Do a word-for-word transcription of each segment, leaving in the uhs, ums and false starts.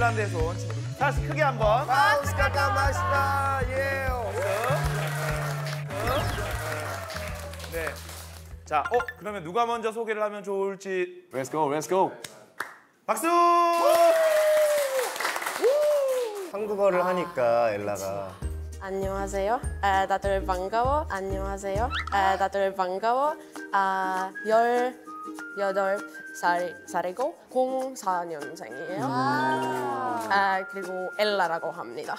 네덜란드에서 온 친구. 다 같이 크게 한번. 마우스카카 마시다. 예. 네. 자, 어 그러면 누가 먼저 소개를 하면 좋을지. Let's go, let's go. 박수! 한국어를 하니까 엘라가. 안녕하세요. 아, 다들 반가워. 안녕하세요. 아, 다들 반가워. 아, 열여덟 살 살이고 공사 년생이에요. 아, 그리고 엘라라고 합니다.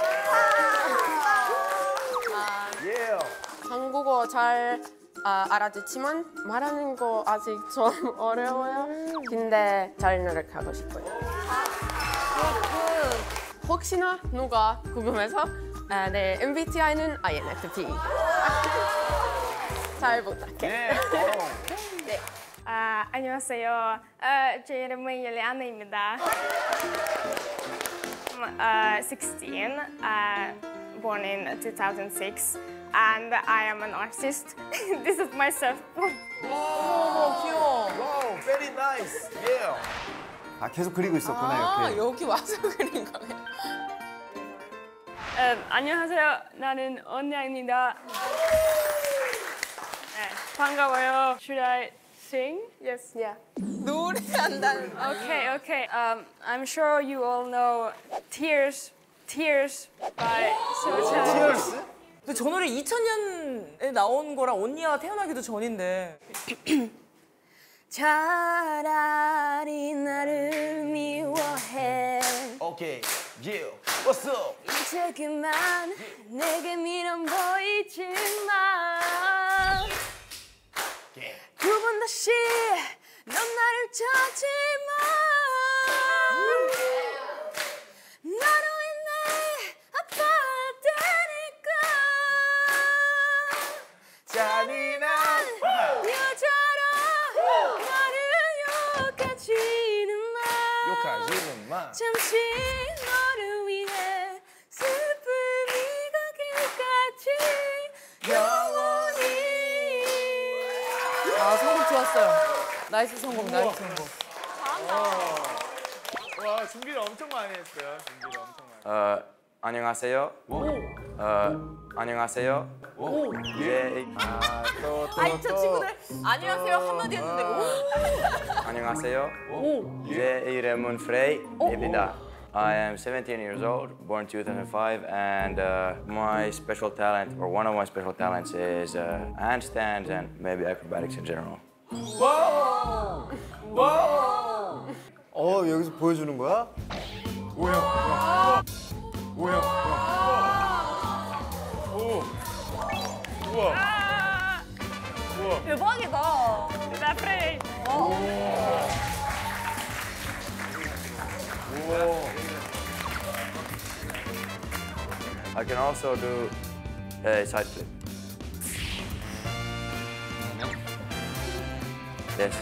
아, 예. 한국어 잘 아, 알아듣지만 말하는 거 아직 좀 어려워요. 근데 잘 노력하고 싶어요. 혹시나 누가 궁금해서 아, 네, 엠비티아이는 아이엔에프피. 잘 부탁해. 네. 아, 안녕하세요. 아, 제 이름은 율리아나입니다. I'm uh, sixteen, uh, born in two thousand six, and I am an artist. This is my surfboard. 어머 귀여워. Wow, very nice. Yeah. 아 계속 그리고 있었구나 아 이렇게. 여기 와서 그린 거네. 음, 안녕하세요. 나는 언니입니다. 네, 반가워요. Should I sing? Yes. Yeah. 노래한다는. Okay, okay. Um, I'm sure you all know Tears, Tears by Socha. Tears? 근데 저 노래 이천 년에 나온 거랑 언니가 태어나기도 전인데. 차라리 나를 미워해. Okay. Yeah. What's up? 이제 그만 내게 미련 보이지마. 두 번 다시 넌 나를 찾지마. 나로 인해 아파할 테니까. 잔인한 여자라 나를 욕하지는 마. 욕하지는 마. 잠시 너를 위해 슬픔이 가기까지 영원히. 아 선곡 좋았어요. 나이스 선곡, 나이스 선곡. 와 준비를 엄청 많이 했어요. 준비를 엄청 많이. 어, 안녕하세요. 어, 안녕하세요. 예, 아이 저 친구들 안녕하세요 한마디 했는데 오. 안녕하세요. 제 이름은 프레이입니다. I am seventeen years old, born two thousand five, and uh, my special talent, or one of my special talents, is uh, handstands and maybe acrobatics in general. 어 여기서 보여주는 거야? 뭐야? 뭐야? 오. 우와. 우와. 대박이다. Da Frey. I can also do a side flip. Yes.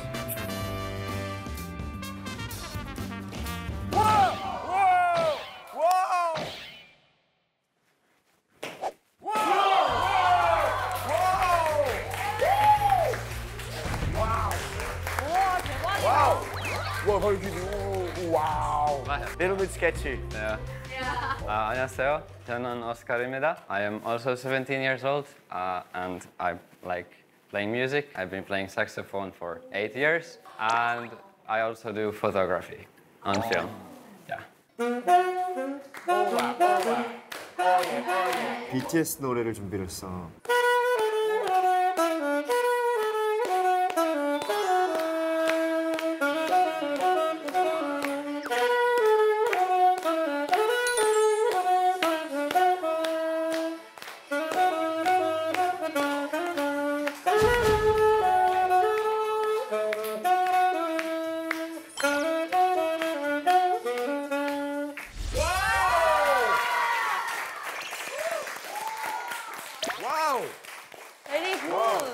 와 거기 와우. Little bit sketchy. Yeah. Uh, 안녕하세요. 저는 오스카르입니다. I am also seventeen years old, uh, and I like playing music. I've been playing saxophone for eight years, and I also do photography on film. Yeah. 비티에스 노래를 준비를 했어. 와우! Very good.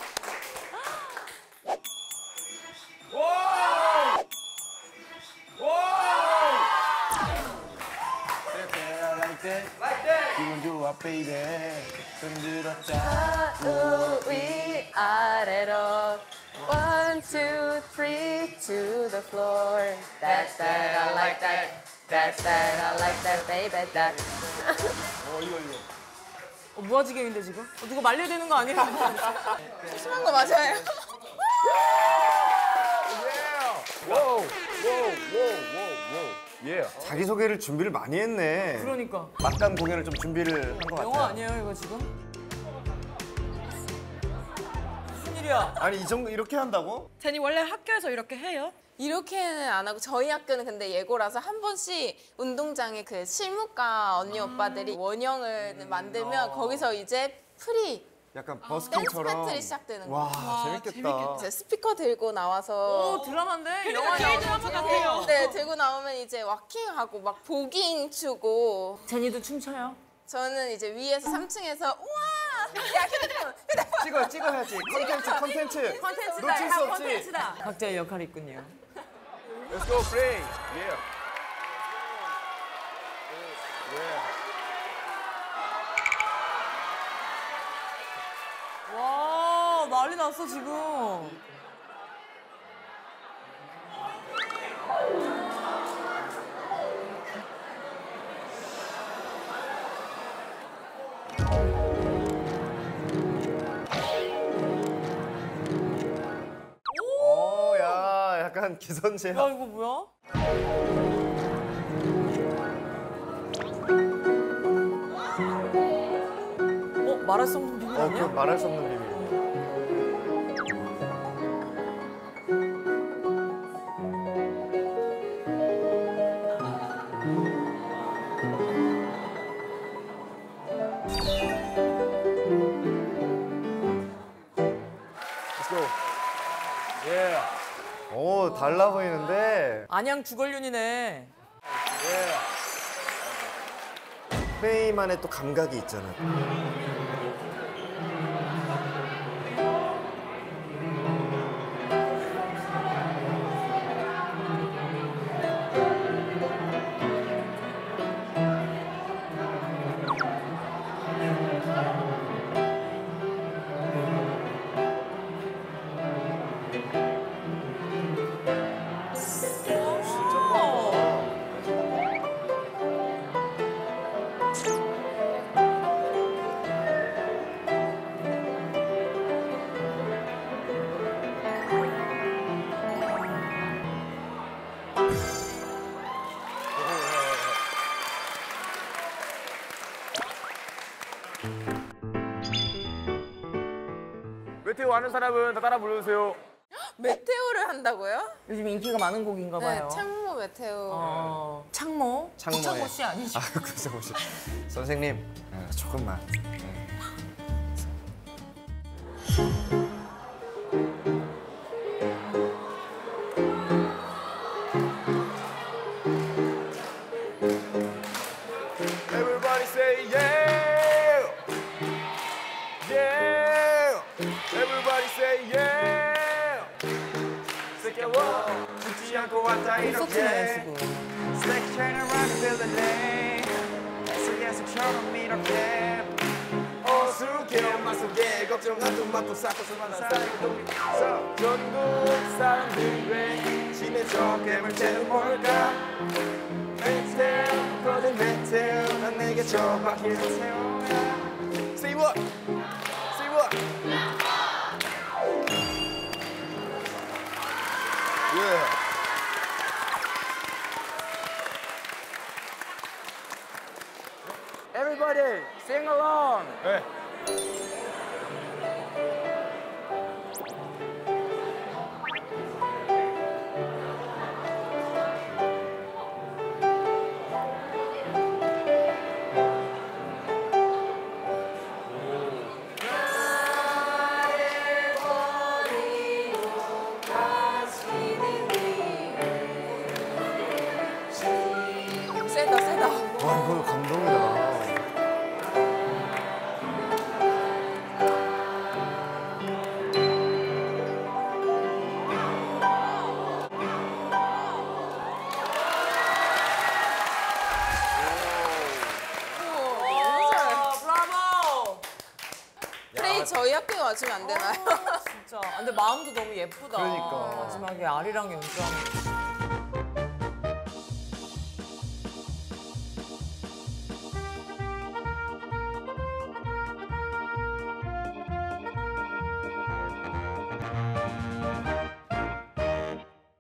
기분 좋아, 베이비. 흔들었다. 좌우 위 아래로 one two three to the floor. That's that I like that. that that I like that baby that. 어, 무아지경인데 지금? 어, 누가 말려야 되는 거 아니에요? 심한 거 맞아요? 예. 자기 소개를 준비를 많이 했네. 그러니까. 막간 공연을 좀 준비를 한 것 같아요. 영화 아니에요 이거 지금? 무슨 일이야? 아니 이 정도 이렇게 한다고? 제니 원래 학교에서 이렇게 해요? 이렇게는 안 하고 저희 학교는 근데 예고라서 한 번씩 운동장에 그 실무과 언니 오빠들이 원형을 만들면 거기서 이제 프리 약간 댄스 버스킹처럼. 배틀이 시작되는 와, 거예요. 재밌겠다. 이제 스피커 들고 나와서 오 드라마인데? 영화 드라마 같아요. 네 들고 나오면 이제 왁킹하고 막 보깅 추고 제니도 춤춰요? 저는 이제 위에서 삼 층에서 우와 야 휴대폰 휴대폰 찍어 찍어야지. 컨텐츠 컨텐츠. 컨텐츠다 놓칠 수 야, 없지. 컨텐츠다. 각자의 역할이 있군요. Let's go, Frey. Yeah. 와 난리 났어 지금. 어, 야, 약간 기선제압. 야 이거 뭐야? 어 말할 수 없는 비밀 어, 아니야? 그 말할 수 없는 비밀. Let's go. Yeah. 오, 달라 보이는데. 안양 주걸륜이네. 프레이만의 또 감각이 있잖아. 메테오 아는 사람은 다 따라 불러주세요. 메테오를 한다고요? 요즘 인기가 많은 곡인가 봐요. 네 창모 메테오. 어, 창모? 창모에. 구창모 씨 아니죠? 아, 그래서 혹시 선생님 어, 조금만. Everybody say yeah. Yeah. Everybody say yeah. 새겨워 죽지 않고 왔다 콘서트네 이렇게. 지금. Stack turn around and build a name. 계속 계속처럼 이렇게. 어수게 엄마 속에 걱정한 둥만둥 쌓고서 만난 사이도 전국 사람들의 지내줘 괴물체는 뭘까? 메테오 거든 메테오 난 내게 저 바퀴를 세워야. Say what? Say what? Yeah. Everybody, sing along. 네. 세다 세다. 와, 이거 감동이다. 와, 브라보! 프레이 저희 학교에 와주면 안 되나요? 진짜. 아, 근데 마음도 너무 예쁘다. 그러니까. 마지막에 아리랑 연주하는 거.